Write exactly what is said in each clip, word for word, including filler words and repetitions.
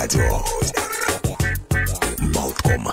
Радио Болтком.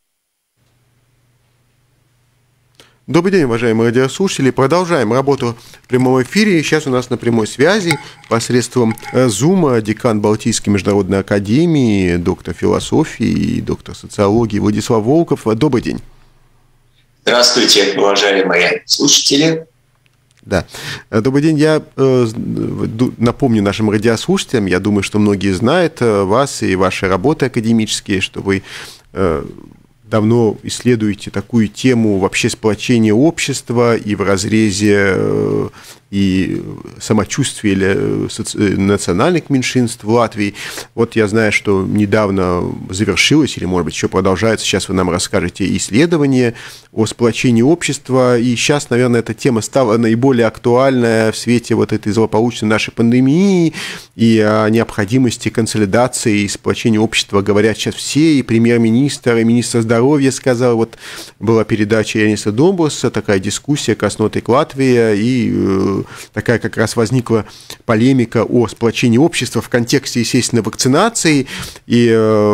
Добрый день, уважаемые радиослушатели. Продолжаем работу в прямом эфире. Сейчас у нас на прямой связи посредством Zoom декан Балтийской международной академии, доктор философии и доктор социологии Владислав Волков. Добрый день. Здравствуйте, уважаемые слушатели. Да. Добрый день. Я э, напомню нашим радиослушателям, я думаю, что многие знают вас и ваши работы академические, что вы э, давно исследуете такую тему вообще сплочения общества и в разрезе э, и самочувствия или соци... национальных меньшинств в Латвии. Вот я знаю, что недавно завершилось, или, может быть, еще продолжается, сейчас вы нам расскажете, исследование о сплочении общества, и сейчас, наверное, эта тема стала наиболее актуальная в свете вот этой злополучной нашей пандемии, и о необходимости консолидации и сплочения общества говорят сейчас все, и премьер-министр, и министр здоровья сказал, вот была передача Яниса Домбруса, такая дискуссия «Краснотик Латвия», и такая как раз возникла полемика о сплочении общества в контексте, естественно, вакцинации, и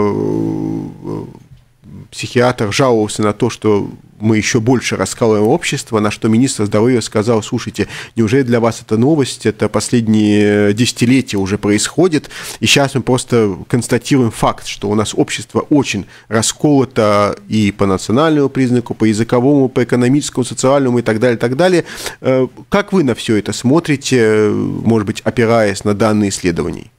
э, психиатр жаловался на то, что мы еще больше раскалываем общество, на что министр здоровья сказал: слушайте, неужели для вас это новость, это последние десятилетия уже происходит, и сейчас мы просто констатируем факт, что у нас общество очень расколото и по национальному признаку, по языковому, по экономическому, социальному и так далее, и так далее. Как вы на все это смотрите, может быть, опираясь на данные исследований?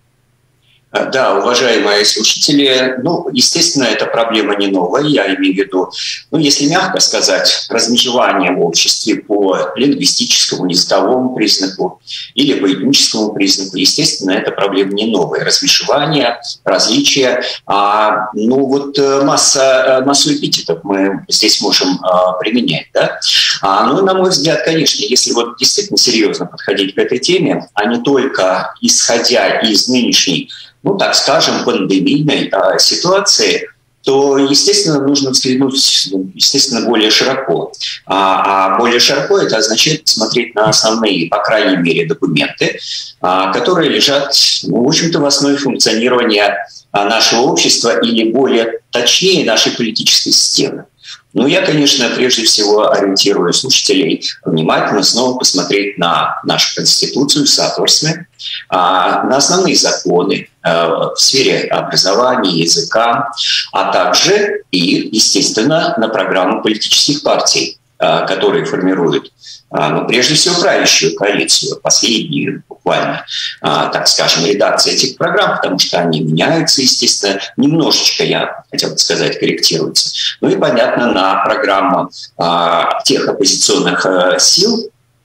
Да, уважаемые слушатели, ну, естественно, эта проблема не новая, я имею в виду, ну, если мягко сказать, размежевание в обществе по лингвистическому, языковому признаку или по этническому признаку, естественно, эта проблема не новая. Размежевание, различия, а, ну, вот масса, массу эпитетов мы здесь можем а, применять, да. А, ну, на мой взгляд, конечно, если вот действительно серьезно подходить к этой теме, а не только исходя из нынешней, ну, так скажем, пандемийной а, ситуации, то, естественно, нужно взглянуть, естественно, более широко. А, а более широко это означает смотреть на основные, по крайней мере, документы, а, которые лежат, ну, в общем-то, в основе функционирования а, нашего общества или, более точнее, нашей политической системы. Ну, я, конечно, прежде всего ориентирую слушателей внимательно снова посмотреть на нашу Конституцию, соответственно, на основные законы в сфере образования, языка, а также и, естественно, на программу политических партий, которые формируют, ну, прежде всего, правящую коалицию, последнюю буквально, так скажем, редакции этих программ, потому что они меняются, естественно, немножечко, я хотел бы сказать, корректируются. Ну и, понятно, на программу тех оппозиционных сил,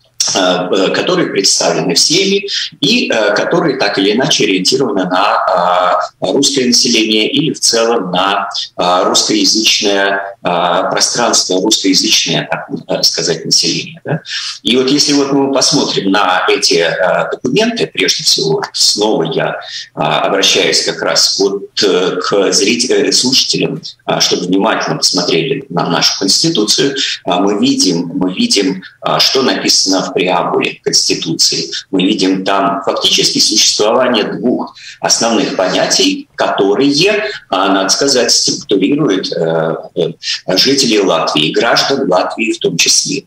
которые представлены всеми и которые так или иначе ориентированы на русское население или в целом на русскоязычное пространство, русскоязычное, так сказать, население. Да? И вот если вот мы посмотрим на эти документы, прежде всего, снова я обращаюсь как раз вот к зрителям, слушателям, чтобы внимательно посмотрели на нашу Конституцию, мы видим, мы видим, что написано в преамбуле Конституции. Мы видим там фактически существование двух основных понятий, которые, надо сказать, структурируют жителей Латвии, граждан Латвии в том числе.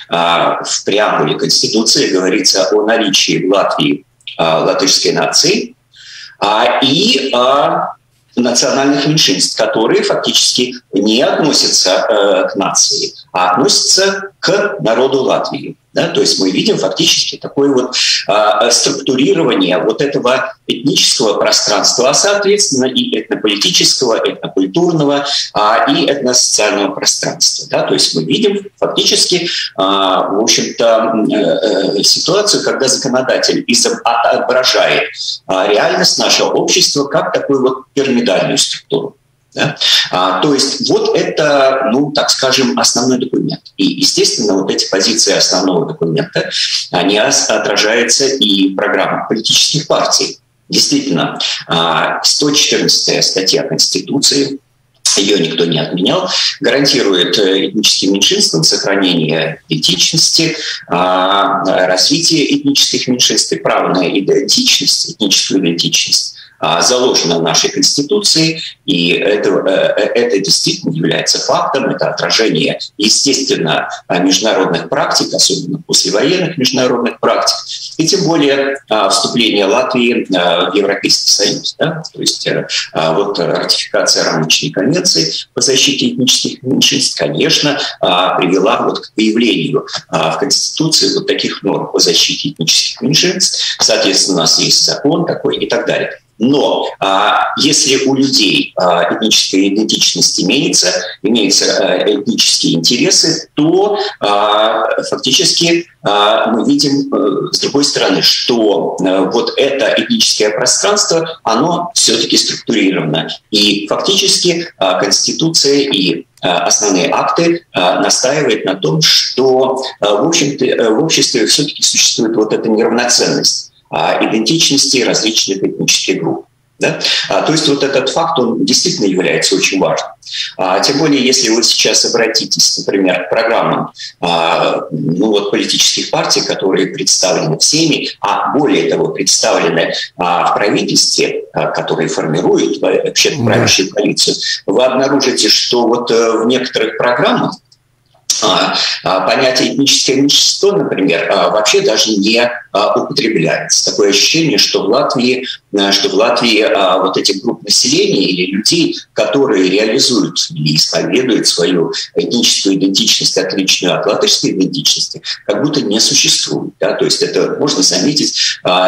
В преамбуле Конституции говорится о наличии в Латвии латышской нации и о национальных меньшинств, которые фактически не относятся к нации, а относятся к народу Латвии. Да, то есть мы видим фактически такое вот э, структурирование вот этого этнического пространства, а соответственно и этнополитического, этнокультурного э, и этносоциального пространства. Да, то есть мы видим фактически, э, в общем-то, э, ситуацию, когда законодатель отображает э, реальность нашего общества как такую вот пирамидальную структуру. Да? А, то есть вот это, ну, так скажем, основной документ. И, естественно, вот эти позиции основного документа, они отражаются и в программах политических партий. Действительно, сто четырнадцатая статья Конституции, ее никто не отменял, гарантирует этническим меньшинствам сохранение идентичности, развитие этнических меньшинств и право на идентичность, этническую идентичность. заложено нашей Конституцией, и это, это действительно является фактом, это отражение, естественно, международных практик, особенно послевоенных международных практик, и тем более вступление Латвии в Европейский Союз. Да? То есть вот ратификация рамочной конвенции по защите этнических меньшинств, конечно, привела вот к появлению в Конституции вот таких норм по защите этнических меньшинств. Соответственно, у нас есть закон такой и так далее. Но а, если у людей а, этническая идентичность имеется, имеются а, этнические интересы, то а, фактически а, мы видим, а, с другой стороны, что а, вот это этническое пространство, оно все-таки структурировано. И фактически а, Конституция и основные акты настаивают на том, что в общем-то, в обществе все-таки существует вот эта неравноценность идентичности различных этнических групп. Да? А, то есть вот этот факт, он действительно является очень важным. А, тем более, если вы сейчас обратитесь, например, к программам а, ну, вот, политических партий, которые представлены всеми, а более того, представлены а, в правительстве, а, которые формируют вообще правящую коалицию, вы обнаружите, что вот в некоторых программах понятие этническое меньшинство, например, вообще даже не употребляется. Такое ощущение, что в Латвии, что в Латвии вот эти группы населения или людей, которые реализуют или исповедуют свою этническую идентичность, отличную от латышской идентичности, как будто не существует. Да? То есть это можно заметить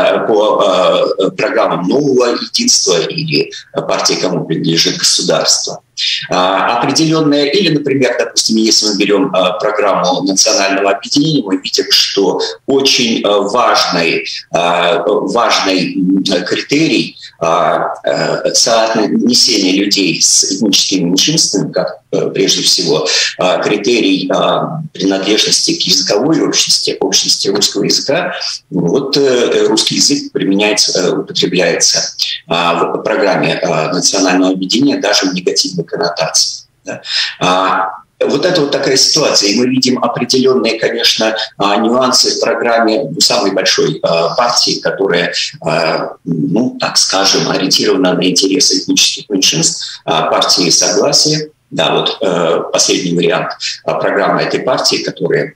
по программам Нового единства или партии, кому принадлежит государство. Определенная, или, например, допустим, если мы берем программу национального объединения, мы видим, что очень важный, важный критерий соотнесения людей с этническими меньшинствами, как прежде всего критерий принадлежности к языковой общности, общности русского языка, вот русский язык применяется, употребляется в программе национального объединения даже в негативной коннотации. Вот это вот такая ситуация. И мы видим определенные, конечно, нюансы в программе самой большой партии, которая, ну, так скажем, ориентирована на интересы этнических меньшинств, партии «Согласие». Да, вот э, последний вариант э, программы этой партии, которая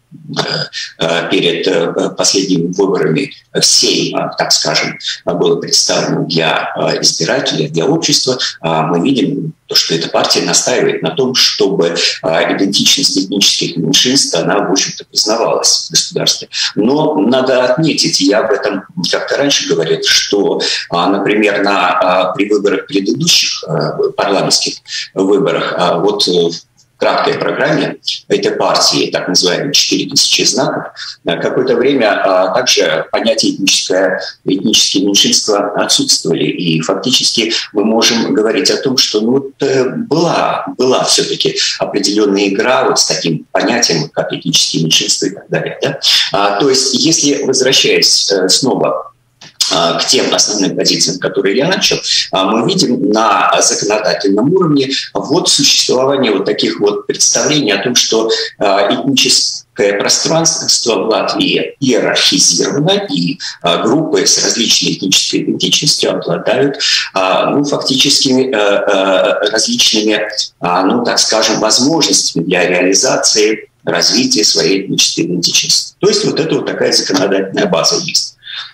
э, перед э, последними выборами всей, э, так скажем, была представлена для э, избирателей, для общества, э, мы видим, то, что эта партия настаивает на том, чтобы э, идентичность этнических меньшинств, она, в общем-то, признавалась в государстве. Но надо отметить, и я об этом как-то раньше говорил, что, э, например, на, э, при выборах предыдущих э, парламентских выборах, э, вот в краткой программе этой партии, так называемые четыре тысячи знаков, какое-то время также понятие этническое, этнические меньшинства отсутствовали. И фактически мы можем говорить о том, что ну, была, была все-таки определенная игра вот с таким понятием, как этнические меньшинства и так далее. Да? То есть, если, возвращаясь снова к тем основным позициям, которые я начал, мы видим на законодательном уровне вот существование вот таких вот представлений о том, что этническое пространство в Латвии иерархизировано, и группы с различной этнической идентичностью обладают ну, фактически различными, ну, так скажем, возможностями для реализации развития своей этнической идентичности. То есть вот это вот такая законодательная база есть.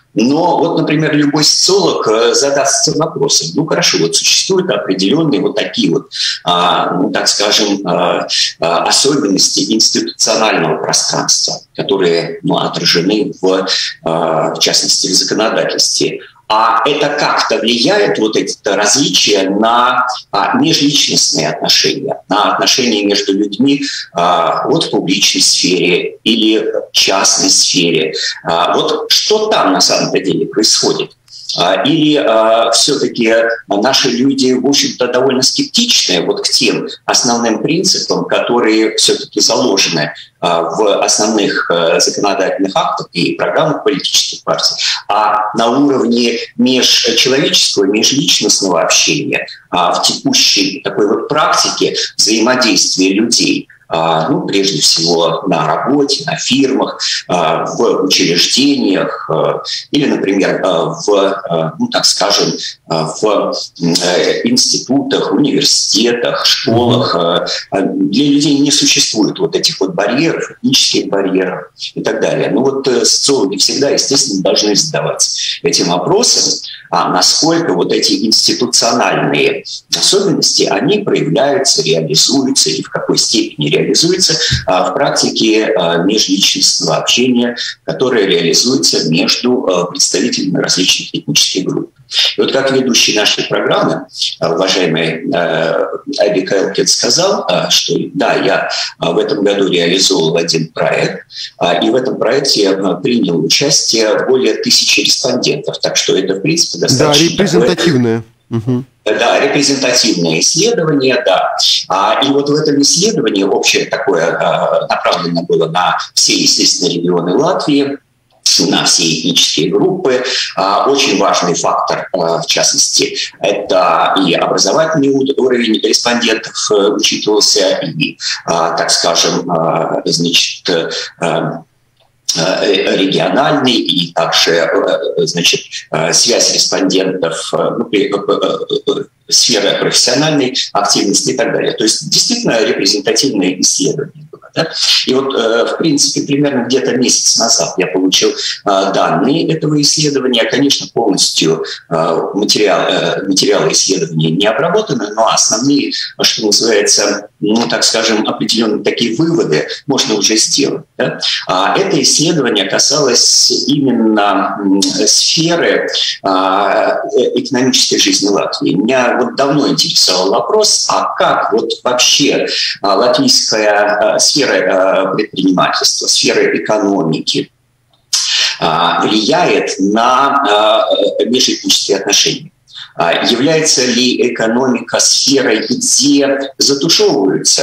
Но вот, например, любой социолог задастся вопросом, ну хорошо, вот существуют определенные вот такие вот, а, ну, так скажем, а, а, особенности институционального пространства, которые ну, отражены в, а, в частности в законодательстве. А это как-то влияет, вот это различие, на а, межличностные отношения, на отношения между людьми а, вот в публичной сфере или в частной сфере. А, вот что там на самом деле происходит? Или э, все-таки наши люди, в общем-то, довольно скептичны вот к тем основным принципам, которые все-таки заложены э, в основных э, законодательных актах и программах политических партий, а на уровне межчеловеческого, межличностного общения, э, в текущей такой вот практике взаимодействия людей, ну, прежде всего на работе, на фирмах, в учреждениях или, например, в, ну, так скажем, в институтах, университетах, школах. Для людей не существует вот этих вот барьеров, этнических барьеров и так далее. Ну вот социологи всегда, естественно, должны задаваться этим вопросом, а насколько вот эти институциональные особенности, они проявляются, реализуются и в какой степени реализуются в практике межличностного общения, которое реализуется между представителями различных этнических групп. И вот как ведущий нашей программы, уважаемый Айбек Айлкин, сказал, что да, я в этом году реализовал один проект, и в этом проекте принял участие более тысячи респондентов, так что это, в принципе, достаточно... Да, репрезентативное. Угу. Да, репрезентативное исследование, да. И вот в этом исследовании общее такое направлено было на все, естественно, регионы Латвии, на все этнические группы. Очень важный фактор, в частности, это и образовательный уровень респондентов учитывался, и, так скажем, значит, региональный, и также, значит, связь респондентов, ну, сфера профессиональной активности и так далее. То есть действительно репрезентативное исследование было. Да? И вот, в принципе, примерно где-то месяц назад я получил данные этого исследования. Конечно, полностью материал, материалы исследования не обработаны, но основные, что называется, ну, так скажем, определенные такие выводы можно уже сделать. Да? Это исследование касалось именно сферы экономической жизни Латвии. Меня вот давно интересовал вопрос, а как вот вообще латвийская сфера предпринимательства, сфера экономики влияет на межэтнические отношения. Является ли экономика сферой, где затушевываются,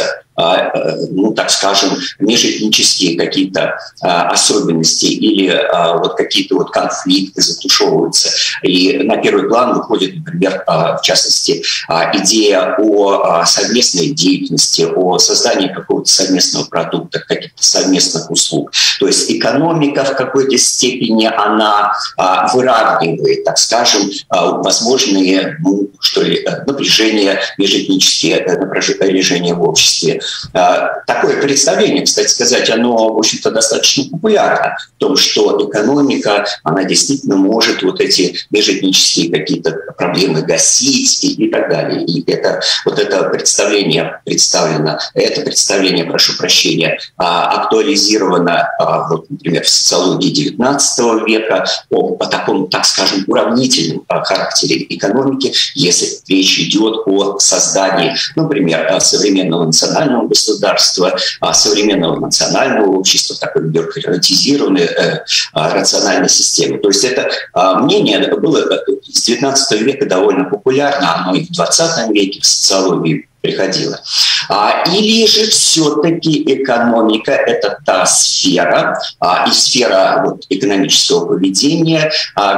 ну, так скажем, межэтнические какие-то особенности или вот какие-то вот конфликты затушевываются. И на первый план выходит, например, в частности, идея о совместной деятельности, о создании какого-то совместного продукта, каких-то совместных услуг. То есть экономика в какой-то степени, она выравнивает, так скажем, возможные, ну, что ли, напряжения, межэтнические напряжения в обществе. Такое представление, кстати сказать, оно, в общем-то, достаточно популярно в том, что экономика, она действительно может вот эти межэтнические какие-то проблемы гасить и, и так далее. И это, вот это представление представлено, это представление, прошу прощения, актуализировано, вот, например, в социологии девятнадцатого века о, о таком, так скажем, уравнительном характере экономики, если речь идет о создании, например, современного национального государства, современного национального общества, такой бюрократизированной, э, рациональной системы. То есть это мнение было с девятнадцатого века довольно популярно, оно и в двадцатом веке в социологии приходило. Или же все-таки экономика – это та сфера, и сфера вот, экономического поведения,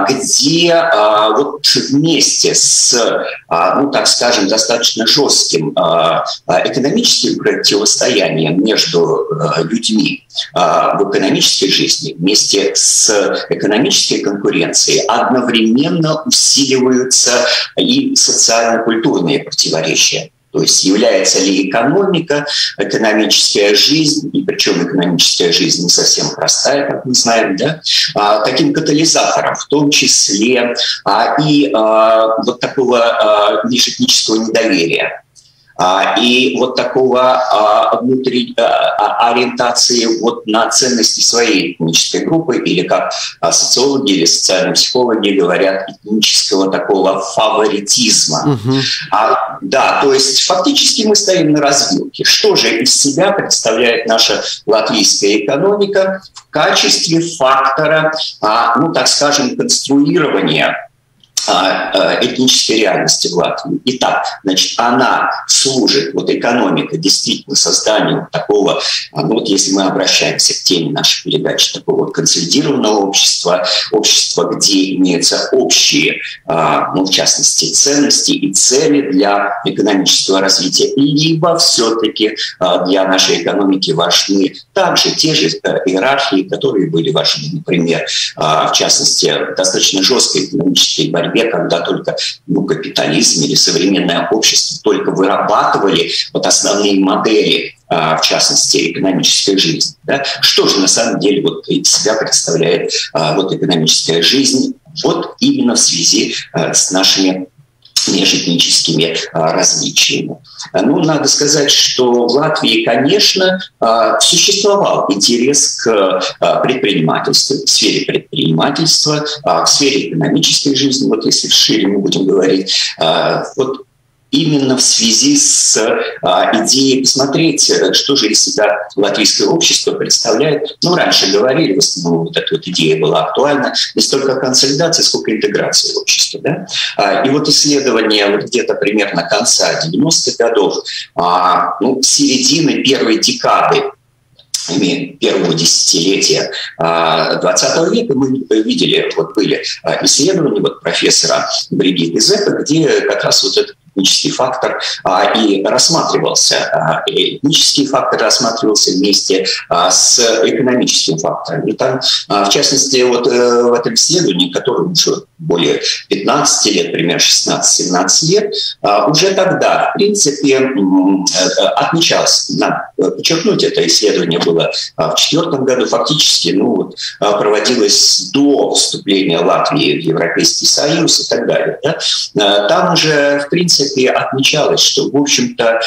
где вот вместе с, ну, так скажем, достаточно жестким экономическим противостоянием между людьми в экономической жизни, вместе с экономической конкуренцией одновременно усиливаются и социально-культурные противоречия. То есть является ли экономика, экономическая жизнь, и причем экономическая жизнь не совсем простая, как мы знаем, да, а, таким катализатором, в том числе а, и а, вот такого а, межэтнического недоверия. И вот такого а, внутри а, ориентации вот на ценности своей этнической группы, или как а, социологи или социальные психологи говорят, этнического такого фаворитизма. Угу. А, да, то есть фактически мы стоим на развилке. Что же из себя представляет наша латвийская экономика в качестве фактора, а, ну так скажем, конструирования этнической реальности в Латвии. Итак, значит, она служит, вот экономика, действительно созданию такого, ну вот если мы обращаемся к теме нашей передачи, такого вот консолидированного общества, общества, где имеются общие, ну, в частности, ценности и цели для экономического развития, либо все-таки для нашей экономики важны также те же иерархии, которые были важны, например, в частности, достаточно жесткой экономической борьбе, когда только ну, капитализм или современное общество только вырабатывали вот основные модели, в частности, экономической жизни. Да? Что же на самом деле вот из себя представляет вот экономическая жизнь вот именно в связи с нашими межэтническими а, различиями. Ну, надо сказать, что в Латвии, конечно, а, существовал интерес к а, предпринимательству, к сфере предпринимательства, а, к сфере экономической жизни, вот если шире мы будем говорить, а, вот именно в связи с а, идеей посмотреть, что же из себя латвийское общество представляет. Ну, раньше говорили, в основном вот эта вот идея была актуальна, не столько консолидация, сколько интеграция общества. Да? А, и вот исследования вот где-то примерно конца девяностых годов, а, ну, середины первой декады, первого десятилетия двадцатого века мы видели, вот были исследования вот профессора Бригитты Зеппе, где как раз вот этот этнический фактор а, и рассматривался. А, этнический фактор рассматривался вместе а, с экономическим фактором. И там, а, в частности, вот а, в этом исследовании, которое уже более пятнадцати лет, примерно шестнадцать-семнадцать лет, а, уже тогда, в принципе, отмечалось, надо подчеркнуть, это исследование было а, в четвертом году, фактически ну, вот, а, проводилось до вступления Латвии в Европейский Союз и так далее. Да? А, там уже, в принципе, и отмечалось, что, в общем-то,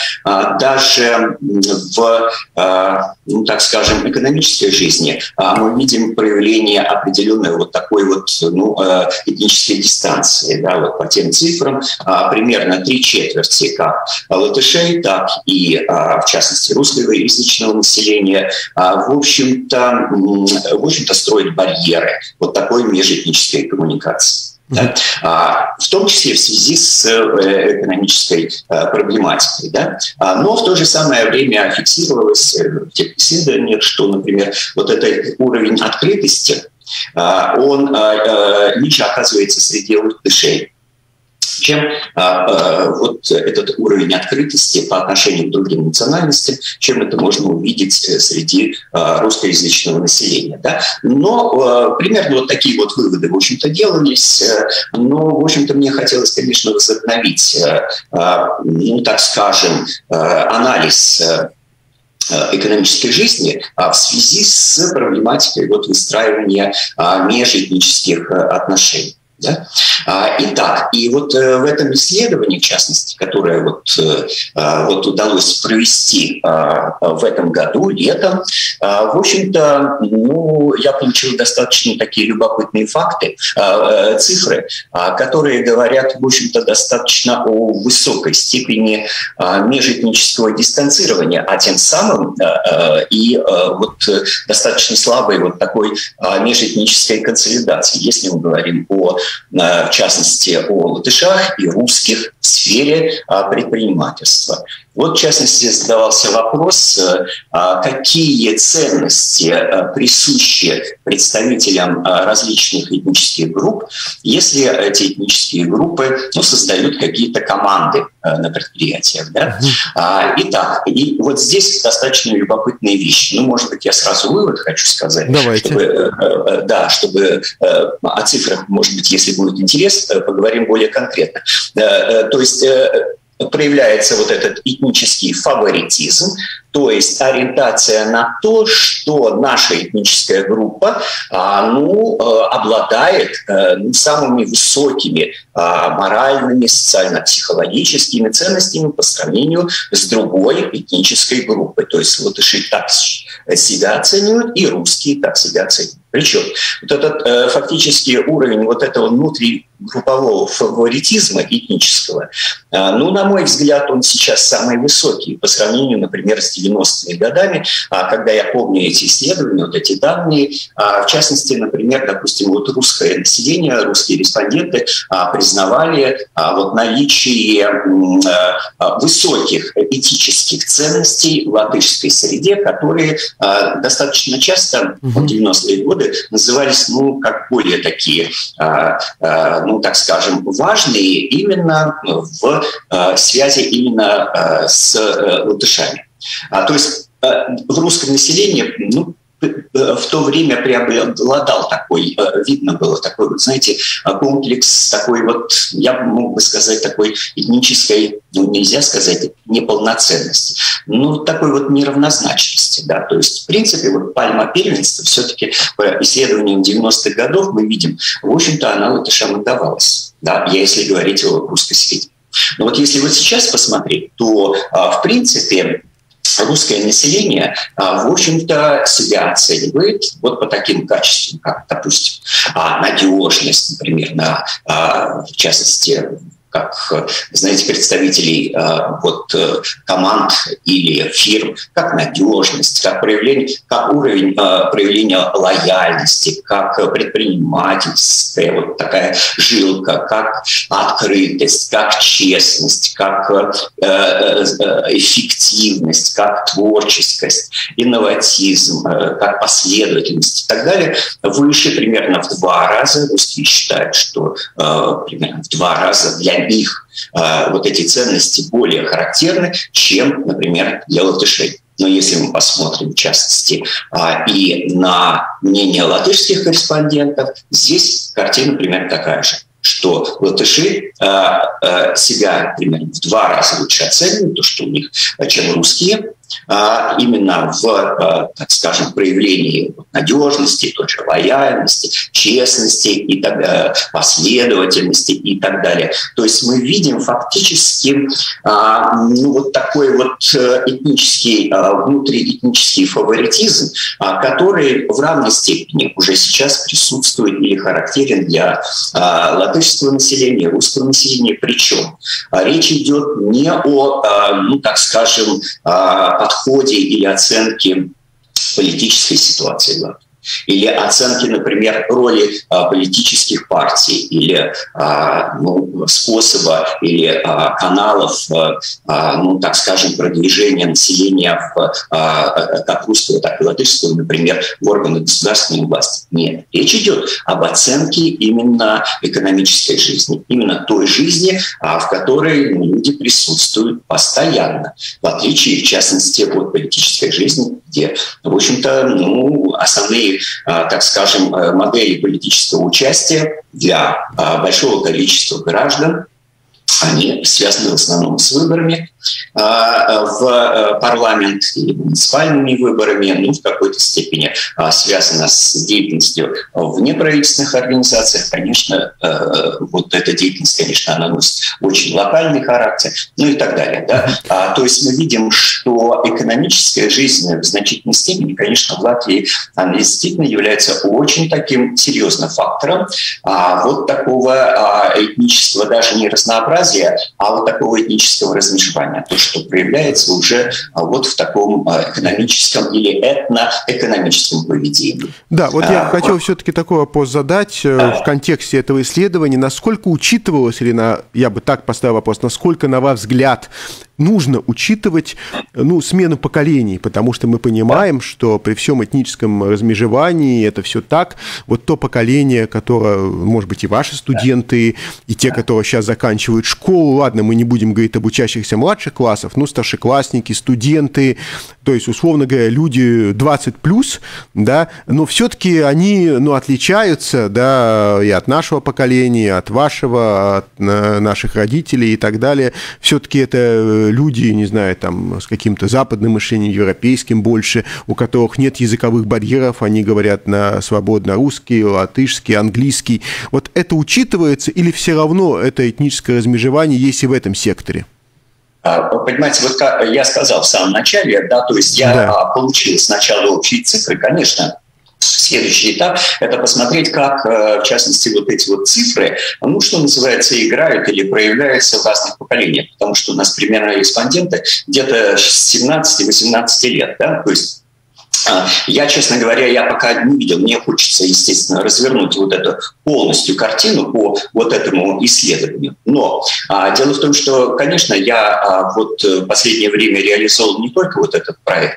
даже в, ну, так скажем, экономической жизни мы видим проявление определенной вот такой вот ну, этнической дистанции. Да, вот по тем цифрам примерно три четверти как латышей, так и, в частности, русскоязычного населения, в общем-то, в общем-то, строят барьеры вот такой межэтнической коммуникации. Да? А, в том числе в связи с э, экономической э, проблематикой. Да? А, но в то же самое время фиксировалось в тех исследованиях, что, например, вот этот уровень открытости, э, он э, ниже оказывается среди латышей, чем а, а, вот этот уровень открытости по отношению к другим национальностям, чем это можно увидеть среди а, русскоязычного населения. Да? Но а, примерно вот такие вот выводы, в общем-то, делались. Но, в общем-то, мне хотелось, конечно, возобновить, а, ну, так скажем, а, анализ экономической жизни в связи с проблематикой вот выстраивания межэтнических отношений. Да? Итак, и вот в этом исследовании, в частности, которое вот, вот удалось провести в этом году, летом, в общем-то, ну, я получил достаточно такие любопытные факты, цифры, которые говорят, в общем-то, достаточно о высокой степени межэтнического дистанцирования, а тем самым и вот достаточно слабой вот такой межэтнической консолидации, если мы говорим о в частности, о латышах и русских в сфере предпринимательства. Вот, в частности, задавался вопрос, какие ценности присущи представителям различных этнических групп, если эти этнические группы ну, создают какие-то команды на предприятиях. Да? Итак, и вот здесь достаточно любопытные вещи. Ну, может быть, я сразу вывод хочу сказать. Давайте. Чтобы, да, чтобы о цифрах, может быть, если будет интерес, поговорим более конкретно. То есть проявляется вот этот этнический фаворитизм, то есть ориентация на то, что наша этническая группа ну, обладает самыми высокими моральными, социально-психологическими ценностями по сравнению с другой этнической группой. То есть латыши так себя оценивают, и русские так себя оценивают. Причем вот этот фактически уровень вот этого внутригруппового фаворитизма этнического, ну, на мой взгляд, он сейчас самый высокий по сравнению, например, с девяностыми годами, когда я помню эти исследования, вот эти данные, в частности, например, допустим, вот русское население, русские респонденты признавали вот наличие высоких этических ценностей в латышской среде, которые достаточно часто в девяностые годы назывались, ну, как более такие, ну, так скажем, важные именно в связи именно с латышами. То есть в русском населении, ну, в то время преобладал такой, видно было такой, вот, знаете, комплекс такой вот, я мог бы сказать, такой этнической, ну, нельзя сказать, неполноценности, ну, такой вот неравнозначности, да, то есть, в принципе, вот пальма первенства все-таки по исследованиям девяностых годов мы видим, в общем-то, она латышам отдавалась, да, если говорить о русской среде. Но вот если вот сейчас посмотреть, то, в принципе, русское население, в общем-то, себя оценивает вот по таким качествам, как, допустим, надежность, например, на, в частности, как, знаете, представителей вот, команд или фирм, как надежность, как, проявление, как уровень проявления лояльности, как предпринимательская вот такая жилка, как открытость, как честность, как эффективность, как творческость, инноватизм, как последовательность и так далее, выше примерно в два раза. Русские считают, что примерно в два раза для них э, вот эти ценности более характерны, чем, например, для латышей. Но если мы посмотрим, в частности, э, и на мнение латышских корреспондентов, здесь картина примерно такая же, что латыши э, э, себя примерно в два раза лучше оценивают, то, что у них, чем русские, а именно в, так скажем, проявлении надежности, той же лояльности, честности, и так, последовательности и так далее. То есть мы видим фактически ну, вот такой вот этнический, внутриэтнический фаворитизм, который в равной степени уже сейчас присутствует или характерен для латышского населения, русского населения. Причем речь идет не о, ну, так скажем, подходе или оценке политической ситуации, да, или оценки, например, роли а, политических партий или а, ну, способа или а, каналов, а, ну, так скажем, продвижения населения в, а, как русского, так и латышского, например, в органы государственной власти. Нет, речь идет об оценке именно экономической жизни, именно той жизни, а, в которой ну, люди присутствуют постоянно, в отличие, в частности, от политической жизни, где, в общем-то, ну, основные, так скажем, модели политического участия для большого количества граждан, они связаны в основном с выборами в парламент или муниципальными выборами, ну, в какой-то степени связано с деятельностью в неправительственных организациях. Конечно, вот эта деятельность, конечно, она носит очень локальный характер, ну и так далее. Да? То есть мы видим, что экономическая жизнь в значительной степени, конечно, в Латвии, она действительно является очень таким серьезным фактором вот такого этнического даже не разнообразия, а вот такого этнического размежевания, то, что проявляется уже вот в таком экономическом или этноэкономическом поведении. Да, вот я а, хотел вот. все-таки такой вопрос задать а. в контексте этого исследования. Насколько учитывалось, или на, я бы так поставил вопрос, насколько, на ваш взгляд, нужно учитывать ну, смену поколений, потому что мы понимаем, да. что при всем этническом размежевании это все так, вот то поколение, которое, может быть, и ваши студенты, да. и те, да. которые сейчас заканчивают школу, ладно, мы не будем говорить об учащихся младших классов, ну, старшеклассники, студенты, то есть, условно говоря, люди двадцать плюс, да, но все-таки они, ну, отличаются, да, и от нашего поколения, от вашего, от наших родителей и так далее. Все-таки это люди, не знаю, там, с каким-то западным мышлением, европейским больше, у которых нет языковых барьеров, они говорят на свободно русский, латышский, английский. Вот это учитывается или все равно это этническое размежевание есть и в этом секторе? Понимаете, вот как я сказал в самом начале, да, то есть я да. получил сначала общие цифры, конечно, Следующий этап – это посмотреть, как, в частности, вот эти вот цифры, ну, что называется, играют или проявляются в разных поколениях. Потому что у нас примерно респонденты где-то с семнадцати-восемнадцати лет, да, то есть я, честно говоря, я пока не видел, мне хочется, естественно, развернуть вот эту полностью картину по вот этому исследованию. Но а, дело в том, что, конечно, я а, вот в последнее время реализовал не только вот этот проект,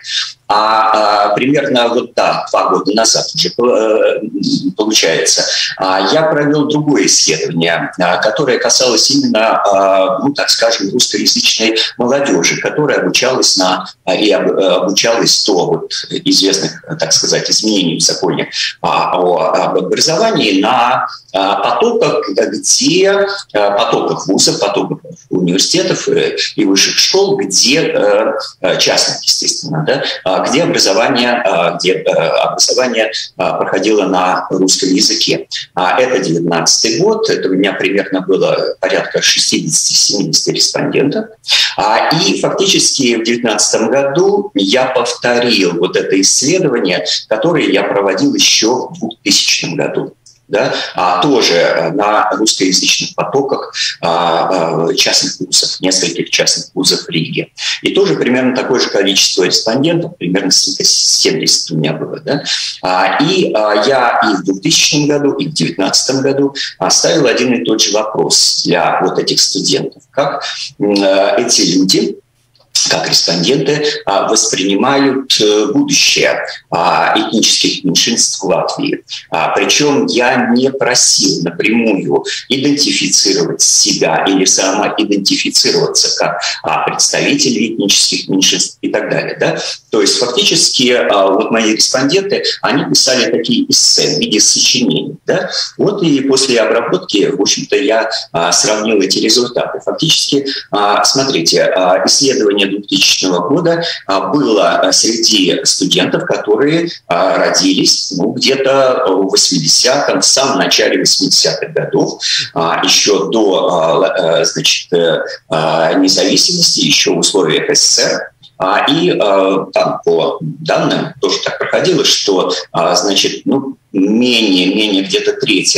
а, а примерно вот да, два года назад уже получается, а, я провел другое исследование, а, которое касалось именно, а, ну, так скажем, русскоязычной молодежи, которая обучалась на и обучалась до вот известных, так сказать, изменений в законе об образовании на потоках, где потоках вузов, потоках университетов и высших школ, где частных, естественно, да, где образование, где образование проходило на русском языке. Это девятнадцатый год, это у меня примерно было порядка шестьдесят-семьдесят респондентов. И фактически в девятнадцатом году я повторил вот это исследование, которое я проводил еще в двухтысячном году. Да, а тоже на русскоязычных потоках а, а, частных вузов, нескольких частных вузов в Риге. И тоже примерно такое же количество респондентов, примерно семьдесят у меня было. Да? А, и а, я и в двухтысячном году, и в две тысячи девятнадцатом году ставил один и тот же вопрос для вот этих студентов. Как а, эти люди, как респонденты, воспринимают будущее этнических меньшинств в Латвии. Причем я не просил напрямую идентифицировать себя или самоидентифицироваться как представители этнических меньшинств и так далее. Да? То есть фактически вот мои респонденты, они писали такие эссе в виде сочинений. Да? Вот и после обработки, в общем-то, я сравнил эти результаты. Фактически, смотрите, исследование двухтысячного года было среди студентов, которые родились ну, где-то в восьмидесятом, в самом начале восьмидесятых годов, еще до значит, независимости, еще в условиях СССР. И там по данным тоже так проходило, что значит, ну, менее, менее где-то трети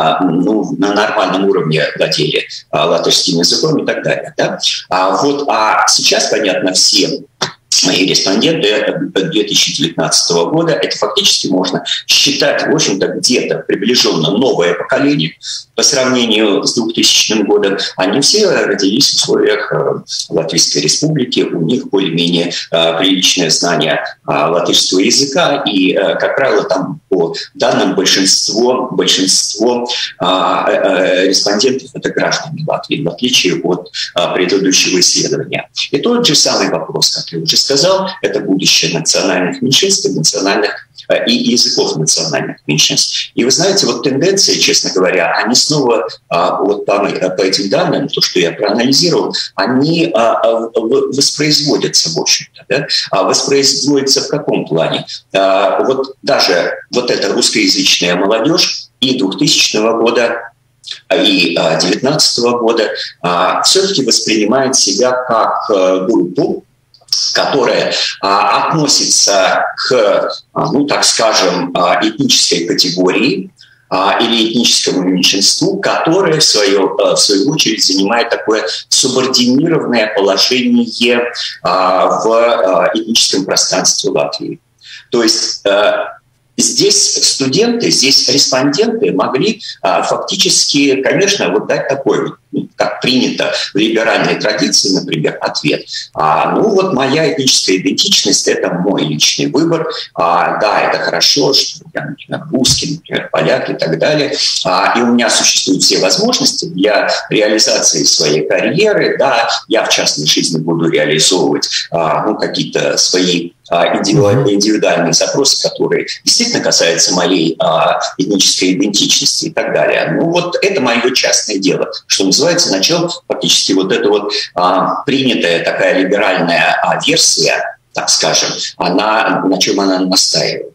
ну, на нормальном уровне владели латышским языком и так далее. Да? А, вот, а сейчас, понятно, всем мои респонденты две тысячи девятнадцатого года, это фактически можно считать, в общем-то, где-то приближенно новое поколение по сравнению с двухтысячным годом. Они все родились в условиях Латвийской Республики, у них более-менее приличное знание латышского языка, и, как правило, там по данным большинство, большинство респондентов — это граждане Латвии, в отличие от предыдущего исследования. И тот же самый вопрос, как я уже сказал, это будущее национальных меньшинств и национальных и языков национальных меньшинств. И вы знаете, вот тенденции, честно говоря, они снова, вот по, по этим данным, то, что я проанализировал, они воспроизводятся, в общем-то. Да? Воспроизводятся в каком плане? Вот даже вот эта русскоязычная молодежь и двухтысячного года, и две тысячи девятнадцатого года все-таки воспринимает себя как группу, которая а, относится к, а, ну, так скажем, а, этнической категории а, или этническому меньшинству, которое в свою, а, в свою очередь занимает такое субординированное положение а, в а, этническом пространстве Латвии. То есть а, здесь студенты, здесь респонденты могли а, фактически, конечно, вот дать такой вот, как принято в либеральной традиции, например, ответ. А, ну вот моя этническая идентичность – это мой личный выбор. А, да, это хорошо, что я, например, русский, например, поляк и так далее. А, и у меня существуют все возможности для реализации своей карьеры. Да, я в частной жизни буду реализовывать а, ну, какие-то свои индивидуальные, индивидуальные запросы, которые действительно касаются моей а, этнической идентичности и так далее. Ну вот это мое частное дело, что называется, начал фактически вот эта вот а, принятая такая либеральная а, версия, так скажем, она, на чем она настаивает.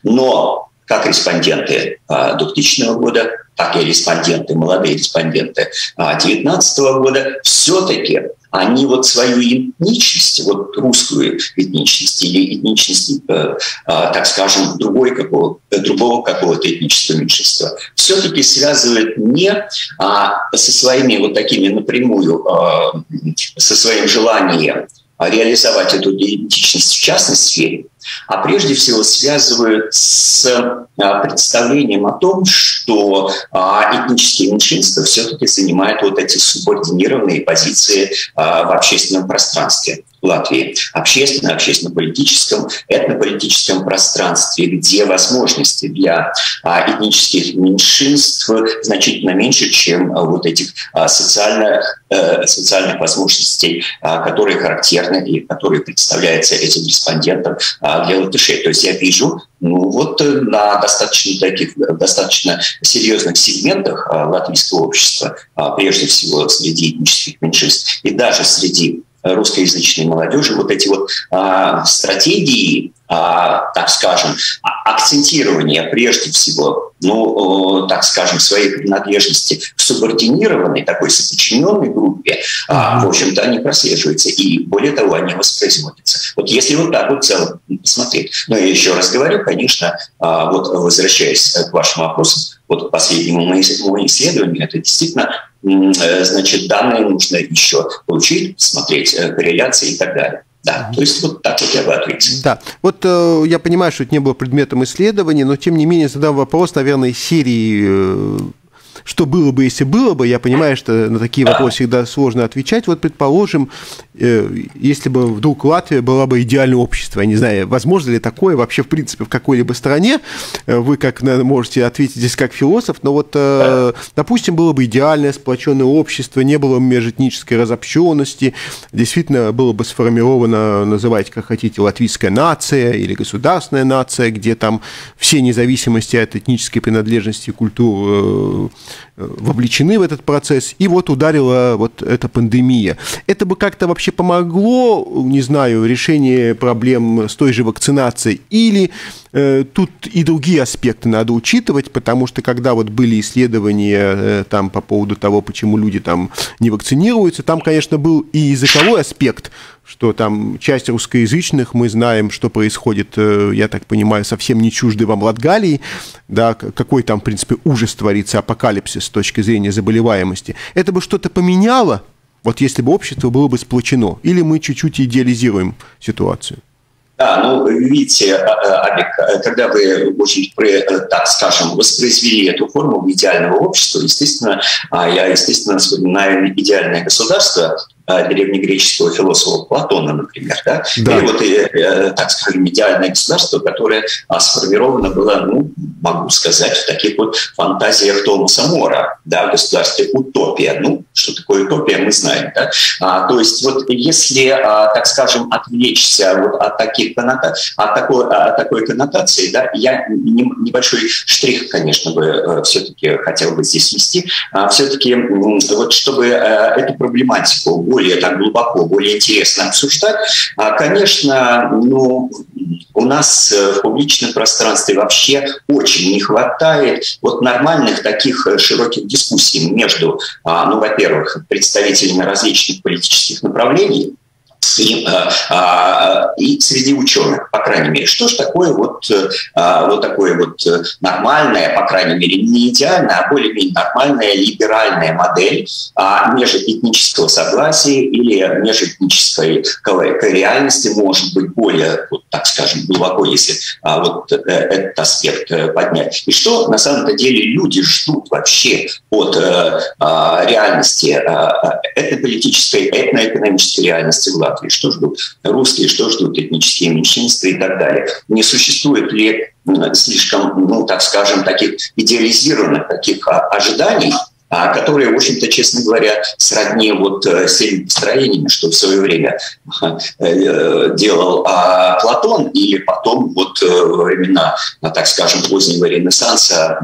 Но как респонденты а, двухтысячного года, так и респонденты, молодые респонденты а, две тысячи девятнадцатого года все-таки они вот свою этничность, вот русскую этничность или этничность, э, э, так скажем, другой какого, другого какого-то этнического меньшинства, все-таки связывают не а, со своими вот такими напрямую, э, со своим желанием реализовать эту идентичность в частной сфере, а прежде всего связывают с а, представлением о том, что а, этнические меньшинства все-таки занимают вот эти субординированные позиции а, в общественном пространстве Латвии, общественном, общественно-политическом, этнополитическом пространстве, где возможности для а, этнических меньшинств значительно меньше, чем а, вот этих а, социальных, э, социальных возможностей, а, которые характерны и которые представляются этим респондентам а, для латышей. То есть я вижу, ну вот на достаточно таких, достаточно серьезных сегментах а, латвийского общества, а, прежде всего среди этнических меньшинств и даже среди русскоязычной молодежи, вот эти вот а, стратегии, а, так скажем, акцентирования прежде всего, ну, так скажем, своей принадлежности к субординированной, такой соподчиненной группе, а, в общем-то, они прослеживаются, и более того, они воспроизводятся. Вот если вот так вот в целом посмотреть. Но я еще раз говорю, конечно, а, вот возвращаясь к вашему вопросу, вот к последнему моему исследованию, это действительно, значит, данные нужно еще получить, смотреть корреляции и так далее. Да, то есть вот так вот я бы ответил. Да, вот э, я понимаю, что это не было предметом исследования, но тем не менее задам вопрос, наверное, из серии э, «Что было бы, если было бы?». Я понимаю, что на такие вопросы всегда сложно отвечать. Вот, предположим, э, если бы вдруг Латвия была бы идеальное общество, я не знаю, возможно ли такое вообще, в принципе, в какой-либо стране, вы как можете ответить здесь как философ, но вот, э, допустим, было бы идеальное сплоченное общество, не было бы межэтнической разобщенности, действительно было бы сформировано, называйте как хотите, латвийская нация или государственная нация, где там все независимости от этнической принадлежности и культур э, вовлечены в этот процесс, и вот ударила вот эта пандемия. Это бы как-то вообще помогло, не знаю, решению проблем с той же вакцинацией, или э, тут и другие аспекты надо учитывать, потому что когда вот были исследования э, там по поводу того, почему люди там не вакцинируются, там, конечно, был и языковой аспект, что там часть русскоязычных, мы знаем, что происходит, я так понимаю, совсем не чужды вам Латгалии, да, какой там, в принципе, ужас творится, апокалипсис с точки зрения заболеваемости. Это бы что-то поменяло, вот если бы общество было бы сплочено, или мы чуть-чуть идеализируем ситуацию? Да, ну, видите, Алик, когда вы очень, так скажем, воспроизвели эту формулу идеального общества, естественно, я, естественно, вспоминаю идеальное государство древнегреческого философа Платона, например, да? Да. Или вот, э, так скажем, идеальное государство, которое а, сформировано было, ну, могу сказать, в таких вот фантазиях Томаса Мора, да, в государстве утопия. Ну, что такое утопия, мы знаем, да? А, то есть вот если, а, так скажем, отвлечься вот от таких коннотаций, от такой, от такой коннотации, да, я не, небольшой штрих, конечно, бы все-таки хотел бы здесь ввести, а, все-таки вот чтобы а, эту проблематику более так глубоко, более интересно обсуждать. А, конечно, ну, у нас в публичном пространстве вообще очень не хватает вот нормальных таких широких дискуссий между, а, ну, во-первых, представителями различных политических направлений, И, а, и среди ученых, по крайней мере, что же такое вот, а, вот такое вот нормальная, по крайней мере, не идеальная, а более-менее нормальная либеральная модель а, межэтнического согласия или межэтнической реальности, может быть, более, вот, так скажем, глубоко, если а, вот этот аспект поднять. И что на самом деле люди ждут вообще от а, реальности, а, этнополитической, этноэкономической реальности в Латвии? Что ждут русские, что ждут этнические меньшинства и так далее. Не существует ли слишком, ну, так скажем, таких идеализированных таких ожиданий, которые, в общем-то, честно говоря, сродни вот с теми построениями, что в свое время делал Платон, или потом вот во времена, так скажем, позднего Ренессанса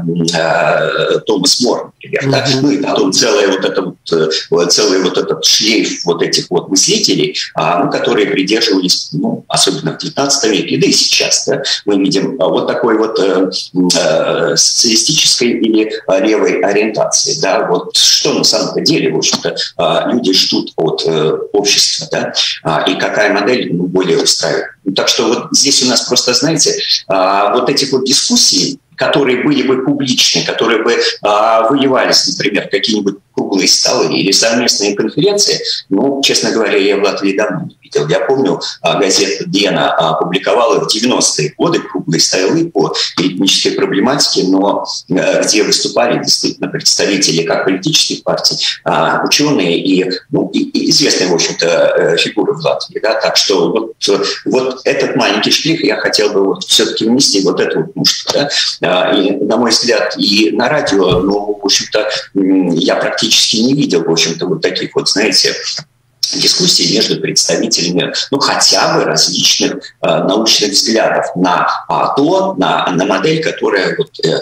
Томас Мор, например. Mm-hmm. Да? Ну и потом целый вот, это вот, целый вот этот шлейф вот этих вот мыслителей, ну, которые придерживались, ну, особенно в девятнадцатом веке, да и сейчас, да, мы видим вот такой вот социалистической или левой ориентации, да, да, вот что на самом деле, в общем-то, люди ждут от общества, да, и какая модель ну, более устраивает. Так что вот здесь у нас просто, знаете, вот этих вот дискуссий, которые были бы публичны, которые бы а, выливались, например, какие-нибудь круглые столы или совместные конференции, ну, честно говоря, я в Латвии давно не видел. Я помню, а, газета «Диена» а, публиковала в девяностые годы круглые столы по этнической проблематике, но а, где выступали действительно представители как политических партий, а, ученые и, ну, и, и известные, в общем-то, фигуры в Латвии. Да? Так что вот, вот этот маленький штрих я хотел бы вот все-таки внести вот эту вот мушку, да? И, на мой взгляд, и на радио, ну, в общем-то, я практически не видел, в общем-то, вот таких вот, знаете, дискуссий между представителями, ну, хотя бы различных э, научных взглядов на а, то, на, на модель, которая вот, э,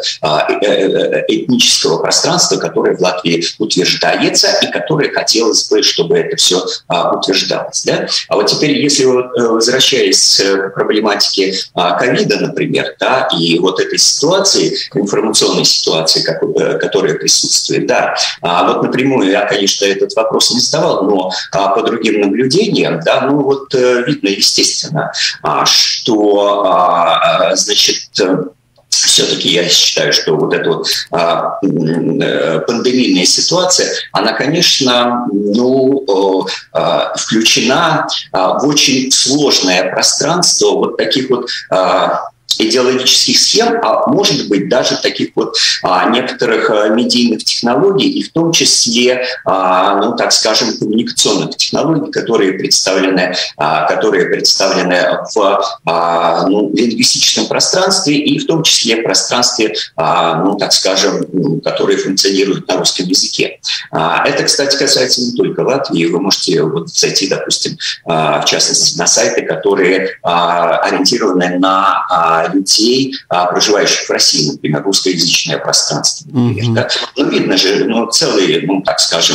э, этнического пространства, которое в Латвии утверждается и которое хотелось бы, чтобы это все э, утверждалось. Да? А вот теперь, если вот, возвращаясь к проблематике ковида, э, например, да, и вот этой ситуации, информационной ситуации, как, э, которая присутствует, да, а вот напрямую я, конечно, этот вопрос не задавал, но по другим наблюдениям, да, ну вот видно, естественно, что, значит, все-таки я считаю, что вот эта вот а, пандемийная ситуация, она, конечно, ну, а, включена а, в очень сложное пространство вот таких вот а, идеологических схем, а может быть даже таких вот а, некоторых а, медийных технологий, и в том числе, а, ну так скажем, коммуникационных технологий, которые представлены, а, которые представлены в а, ну, лингвистическом пространстве и в том числе в пространстве, а, ну так скажем, которые функционируют на русском языке. А, это, кстати, касается не только Латвии. Вы можете вот зайти, допустим, а, в частности, на сайты, которые а, ориентированы на а, людей, проживающих в России, например, русскоязычное пространство. Например, mm-hmm. да? Ну, видно же, ну, целые, ну, так скажем,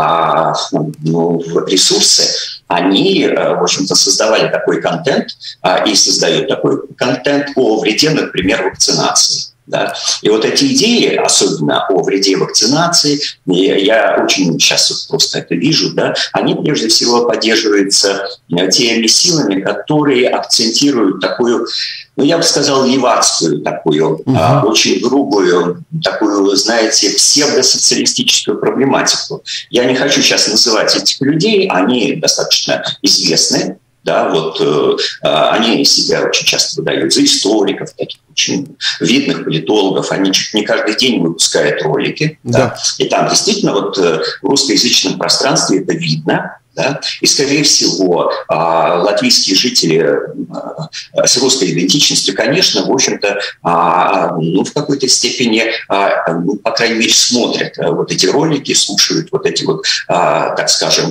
ну, ресурсы, они, в общем-то, создавали такой контент и создают такой контент о вреде, например, вакцинации. Да. И вот эти идеи, особенно о вреде вакцинации, я очень сейчас просто это вижу, да, они прежде всего поддерживаются теми силами, которые акцентируют такую, ну, я бы сказал, левацкую, такую, uh-huh. а, очень грубую, такую, знаете, псевдосоциалистическую проблематику. Я не хочу сейчас называть этих людей, они достаточно известны. Да, вот э, они себя очень часто выдают за историков, таких очень видных политологов. Они чуть не каждый день выпускают ролики. Да. Да, и там действительно вот в русскоязычном пространстве это видно. Да? И, скорее всего, латвийские жители с русской идентичностью, конечно, в общем-то, ну, в какой-то степени, ну, по крайней мере, смотрят вот эти ролики, слушают вот эти вот, так скажем,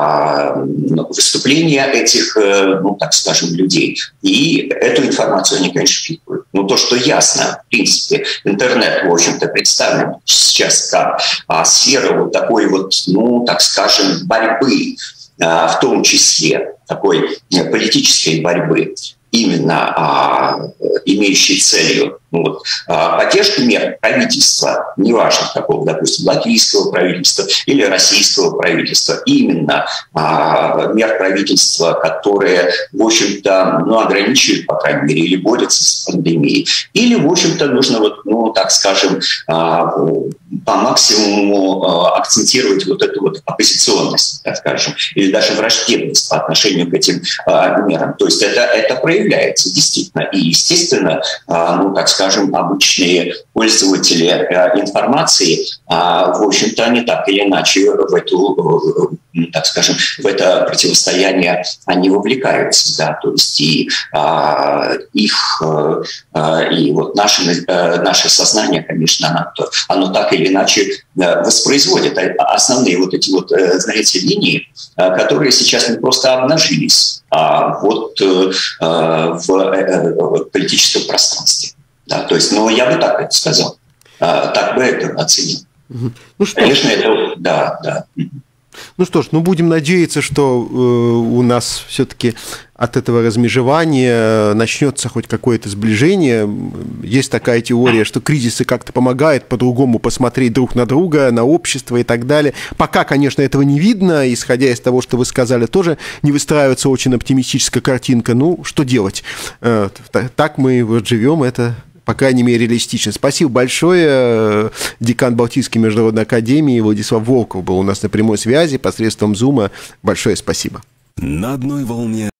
выступления этих, ну, так скажем, людей. И эту информацию они, конечно, впитывают. Но то, что ясно, в принципе, интернет, в общем-то, представлен сейчас как сфера вот такой вот, ну, так скажем, борьбы, в том числе такой политической борьбы, именно а, имеющей целью ну, вот, а, поддержку мер правительства, неважно какого, допустим, латвийского правительства или российского правительства, именно а, мер правительства, которые, в общем-то, ну, ограничивают, по крайней мере, или борются с пандемией. Или, в общем-то, нужно, вот, ну, так скажем, а, по максимуму а, акцентировать вот эту вот оппозиционность, так скажем, или даже враждебность по отношению к этим а, мерам. То есть это, это проявляется действительно. И, естественно, а, ну, так скажем, обычные пользователи а, информации, а, в общем-то, они так или иначе в эту, так скажем, в это противостояние они вовлекаются, да, то есть и а, их, а, и вот наше, а, наше сознание, конечно, оно, оно так или иначе воспроизводит основные вот эти вот, знаете, линии, которые сейчас не просто обнажились, а вот а, в, в политическом пространстве. Да, то есть, ну, я бы так это сказал, а, так бы это оценил. Ну, что... Конечно, это, да, да. Ну что ж, ну будем надеяться, что э, у нас все-таки от этого размежевания начнется хоть какое-то сближение. Есть такая теория, что кризисы как-то помогают по-другому посмотреть друг на друга, на общество и так далее. Пока, конечно, этого не видно, исходя из того, что вы сказали, тоже не выстраивается очень оптимистическая картинка. Ну, что делать? Э, так мы вот живем, это... по крайней мере, реалистично. Спасибо большое. Декан Балтийской международной академии Владислав Волков был у нас на прямой связи посредством Зума. Большое спасибо. На одной волне.